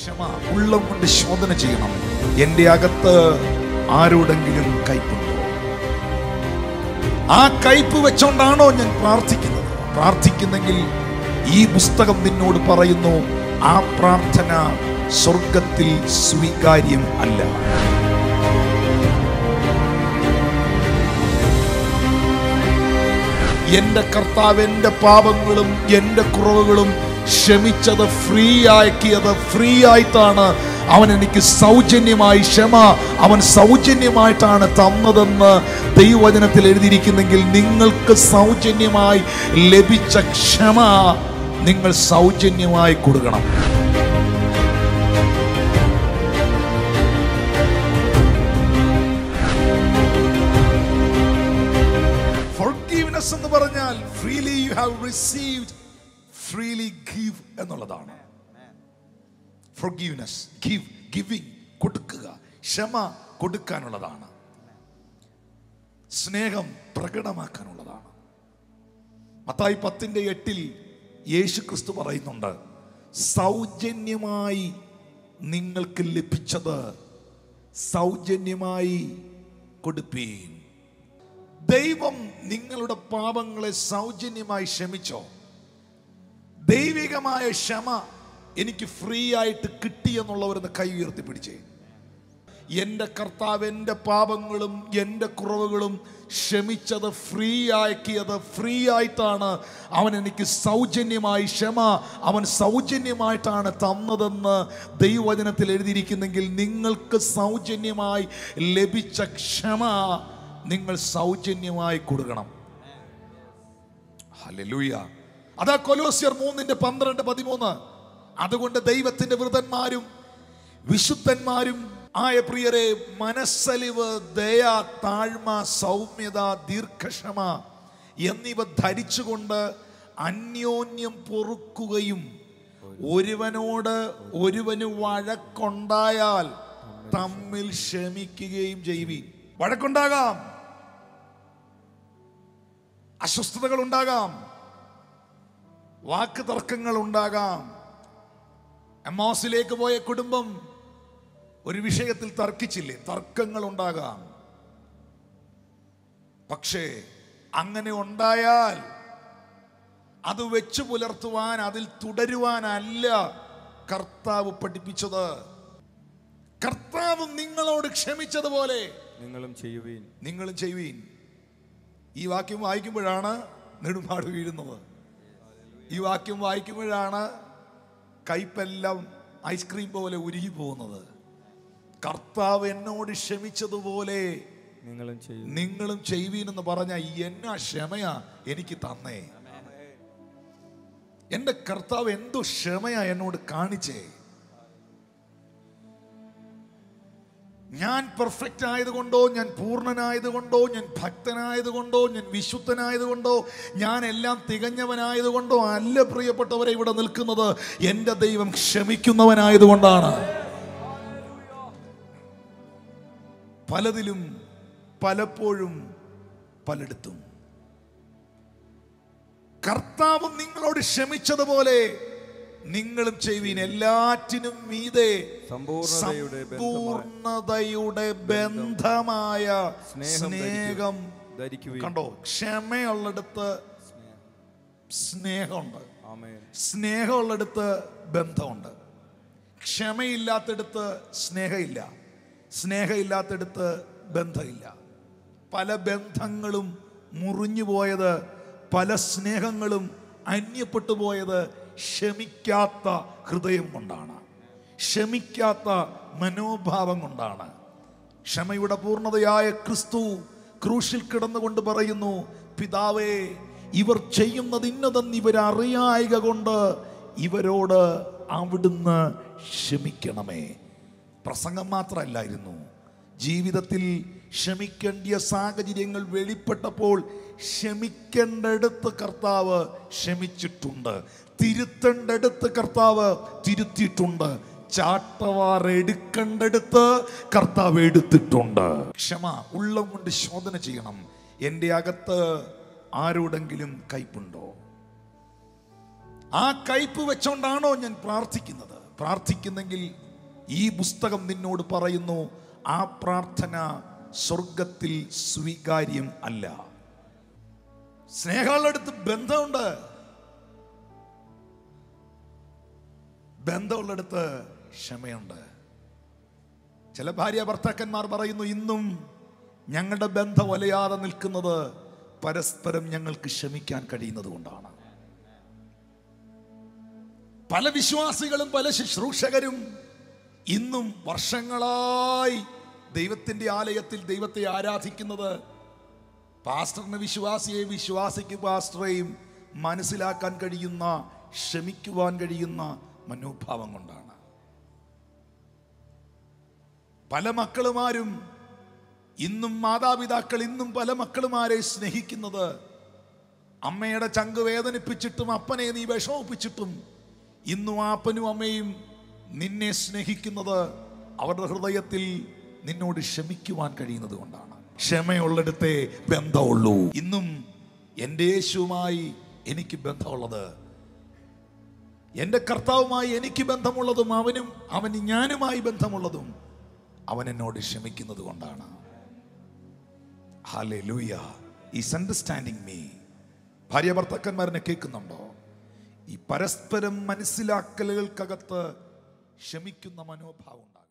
ക്ഷമ ഉള്ളം കൊണ്ട് ശോധന ചെയ്യണം. എന്റെ അകത്ത് ആരോടെങ്കിലും കയ്പുണ്ടോ? ആ കയ്പ് വെച്ചോണ്ടാണോ ഞാൻ പ്രാർത്ഥിക്കുന്നത്? പ്രാർത്ഥിക്കുന്നെങ്കിൽ ഈ പുസ്തകം നിന്നോട് പറയുന്നു, ആ പ്രാർത്ഥന സ്വർഗത്തിൽ സ്വീകാര്യം അല്ല. എന്റെ കർത്താവ് എന്റെ പാപങ്ങളും എന്റെ കുറവുകളും ക്ഷമിച്ചത്, ഫ്രീ ആക്കിയത്, ഫ്രീ ആയിട്ടാണ് അവൻ എനിക്ക് സൗജന്യമായി ക്ഷമ അവൻ സൗജന്യമായിട്ടാണ് തന്നതെന്ന് ദൈവവചനത്തിൽ എഴുതിയിരിക്കുന്നെങ്കിൽ നിങ്ങൾക്ക് സൗജന്യമായി ലഭിച്ച ക്ഷമ നിങ്ങൾ സൗജന്യമായി കൊടുക്കണം. Forgiveness എന്ന് പറഞ്ഞാൽ freely you have received, freely give എന്നുള്ളതാണ്. Forgiveness, giving, കൊടുക്കുക, ക്ഷമ കൊടുക്കാനുള്ളതാണ്, സ്നേഹം പ്രകടമാക്കാനുള്ളതാണ്. മത്തായി 10:8 യേശു ക്രിസ്തു പറയുന്നുണ്ട്, സൗജന്യമായി നിങ്ങൾക്ക് ലഭിച്ചത് സൗജന്യമായി കൊടുപ്പീൻ. ദൈവം നിങ്ങളുടെ പാപങ്ങളെ സൗജന്യമായി ക്ഷമിച്ചോ? ദൈവികമായ ക്ഷമ എനിക്ക് ഫ്രീ ആയിട്ട് കിട്ടി എന്നുള്ളവരെന്ന് കൈ ഉയർത്തി പിടിച്ചേ. എൻ്റെ കർത്താവ് എൻ്റെ പാപങ്ങളും എൻ്റെ കുറവുകളും ക്ഷമിച്ചത്, ഫ്രീ ആക്കിയത്, ഫ്രീ ആയിട്ടാണ് അവൻ എനിക്ക് സൗജന്യമായി ക്ഷമ അവൻ സൗജന്യമായിട്ടാണ് തന്നതെന്ന് ദൈവവചനത്തിൽ എഴുതിയിരിക്കുന്നെങ്കിൽ നിങ്ങൾക്ക് സൗജന്യമായി ലഭിച്ച ക്ഷമ നിങ്ങൾ സൗജന്യമായി കൊടുക്കണം. ഹല്ലേലൂയ. അതാ കൊലോസ്യർ 3:12-13. അതുകൊണ്ട് ദൈവത്തിന്റെ വൃതന്മാരും വിശുദ്ധന്മാരും ആയ പ്രിയരെ, മനസ്സലിവ്, ദയ, താഴ്മ, സൗമ്യത, ദീർഘക്ഷമ എന്നിവ ധരിച്ചുകൊണ്ട് അന്യോന്യം പൊറുക്കുകയും ഒരുവനോട് ഒരുവന് വഴക്കുണ്ടായാൽ തമ്മിൽ ക്ഷമിക്കുകയും ചെയ്യുവീൻ. വഴക്കുണ്ടാകാം, അസ്വസ്ഥതകൾ ഉണ്ടാകാം, വാക്ക് തർക്കങ്ങൾ ഉണ്ടാകാം. എമ്മോസിലേക്ക് പോയ കുടുംബം ഒരു വിഷയത്തിൽ തർക്കിച്ചില്ലേ? തർക്കങ്ങൾ ഉണ്ടാകാം. പക്ഷേ അങ്ങനെ ഉണ്ടായാൽ അത് വെച്ചു പുലർത്തുവാൻ, അതിൽ തുടരുവാനല്ല കർത്താവ് പഠിപ്പിച്ചത്. കർത്താവ് നിങ്ങളോട് ക്ഷമിച്ചതുപോലെ നിങ്ങളും ചെയ്യുവീൻ. ഈ വാക്യം വായിക്കുമ്പോഴാണ് നെടുമാട് വീഴുന്നത്. ഈ വാക്യം വായിക്കുമ്പോഴാണ് കയ്പെല്ലാം ഐസ്ക്രീം പോലെ ഉരുകി പോകുന്നത്. കർത്താവ് എന്നോട് ക്ഷമിച്ചതുപോലെ നിങ്ങളും ചെയ്യുവീനെന്ന് പറഞ്ഞ എന്നാ ക്ഷമയാ എനിക്ക് തന്നേ. എന്റെ കർത്താവ് എന്തോ ക്ഷമയാ എന്നോട് കാണിച്ചേ. ഞാൻ പെർഫെക്റ്റ് ആയതുകൊണ്ടോ, ഞാൻ പൂർണ്ണനായതുകൊണ്ടോ, ഞാൻ ഭക്തനായതുകൊണ്ടോ, ഞാൻ വിശുദ്ധനായതുകൊണ്ടോ, ഞാൻ എല്ലാം തികഞ്ഞവനായതുകൊണ്ടോ അല്ല പ്രിയപ്പെട്ടവരെ ഇവിടെ നിൽക്കുന്നത്. എൻ്റെ ദൈവം ക്ഷമിക്കുന്നവനായതുകൊണ്ടാണ്. പലതിലും, പലപ്പോഴും, പലയിടത്തും കർത്താവ് നിങ്ങളോട് ക്ഷമിച്ചതുപോലെ നിങ്ങളും ചെയ്യുവീൻ. എല്ലാറ്റിനും മീതെ സമ്പൂർണതയുടെ ബന്ധമായ സ്നേഹം കണ്ടോ. ക്ഷമയുള്ളിടത്ത് സ്നേഹമുണ്ട്, സ്നേഹമുള്ളിടത്ത് ബന്ധമുണ്ട്. ക്ഷമയില്ലാത്തടത്ത് സ്നേഹമില്ല, സ്നേഹമില്ലാത്തടത്ത് ബന്ധമില്ല. പല ബന്ധങ്ങളും മുറിഞ്ഞു പോയത്, പല സ്നേഹങ്ങളും അന്യപ്പെട്ടു പോയത് ക്ഷമിക്കാത്ത ഹൃദയം കൊണ്ടാണ്, ക്ഷമിക്കാത്ത മനോഭാവം കൊണ്ടാണ്. ക്ഷമയുടെ പൂർണ്ണതയായ ക്രിസ്തു ക്രൂശിൽ കിടന്നുകൊണ്ട് പറയുന്നു, പിതാവേ, ഇവർ ചെയ്യുന്നത് ഇന്നതെന്ന് ഇവരറിയായക കൊണ്ട് ഇവരോട് അവിടുന്ന് ക്ഷമിക്കണമേ. പ്രസംഗം മാത്രമല്ലായിരുന്നു, ജീവിതത്തിൽ ക്ഷമിക്കേണ്ടിയ സാഹചര്യങ്ങൾ വെളിപ്പെട്ടപ്പോൾ ക്ഷമിക്കേണ്ടടുത്ത് കർത്താവ് ക്ഷമിച്ചിട്ടുണ്ട്, തിരുത്തേണ്ടടുത്ത് കർത്താവ് തിരുത്തിയിട്ടുണ്ട്, ചാട്ടവാർ എടുക്കേണ്ടടുത്ത് കർത്താവ് എടുത്തിട്ടുണ്ട്. ക്ഷമ ഉള്ളം കൊണ്ട് ശോധന ചെയ്യണം. എൻ്റെ അകത്ത് ആരോടെങ്കിലും കയ്പുണ്ടോ? ആ കയ്പ് വെച്ചോണ്ടാണോ ഞാൻ പ്രാർത്ഥിക്കുന്നത്? പ്രാർത്ഥിക്കുന്നെങ്കിൽ ഈ പുസ്തകം നിന്നോട് പറയുന്നു, ആ പ്രാർത്ഥന സ്വർഗത്തിൽ സ്വീകാര്യം അല്ല. സ്നേഹമുള്ള അടുത്ത് ബന്ധമുണ്ട്, ബന്ധമുള്ളടുത്ത് ക്ഷമയുണ്ട്. ചില ഭാര്യ ഭർത്താക്കന്മാർ പറയുന്നു, ഇന്നും ഞങ്ങളുടെ ബന്ധം ഒലയാതെ നിൽക്കുന്നത് പരസ്പരം ഞങ്ങൾക്ക് ക്ഷമിക്കാൻ കഴിയുന്നത് കൊണ്ടാണ്. പല വിശ്വാസികളും പല ശുശ്രൂഷകരും ഇന്നും വർഷങ്ങളായി ദൈവത്തിൻ്റെ ആലയത്തിൽ ദൈവത്തെ ആരാധിക്കുന്നത് പാസ്റ്ററിന് വിശ്വാസിയെയും വിശ്വാസിക്ക് പാസ്റ്ററെയും മനസ്സിലാക്കാൻ കഴിയുന്ന, ക്ഷമിക്കുവാൻ കഴിയുന്ന മനോഭാവം കൊണ്ടാണ്. പല മക്കളുമാരും ഇന്നും, മാതാപിതാക്കൾ ഇന്നും പല മക്കളുമാരെ സ്നേഹിക്കുന്നത് അമ്മയുടെ ചങ്ക് വേദനിപ്പിച്ചിട്ടും അപ്പനെ നീ വിഷമിപ്പിച്ചിട്ടും ഇന്നും ആ അപ്പനും അമ്മയും നിന്നെ സ്നേഹിക്കുന്നത് അവരുടെ ഹൃദയത്തിൽ നിന്നോട് ക്ഷമിക്കുവാൻ കഴിയുന്നത് കൊണ്ടാണ്. ക്ഷമയുള്ളിടത്തെ ബന്ധമുള്ളൂ. ഇന്നും എൻ്റെ യേശുവുമായി എനിക്ക് ബന്ധമുള്ളത്, എൻ്റെ കർത്താവുമായി എനിക്ക് ബന്ധമുള്ളതും അവന് ഞാനുമായി ബന്ധമുള്ളതും അവൻ എന്നോട് ക്ഷമിക്കുന്നത് കൊണ്ടാണ്. ഹല്ലേലൂയ. Is understanding me. ഭാര്യ ഭർത്താക്കന്മാരനെ കേൾക്കുന്നുണ്ടോ? ഈ പരസ്പരം മനസ്സിലാക്കലുകൾക്കകത്ത് ക്ഷമിക്കുന്ന മനോഭാവം ഉണ്ടാകും.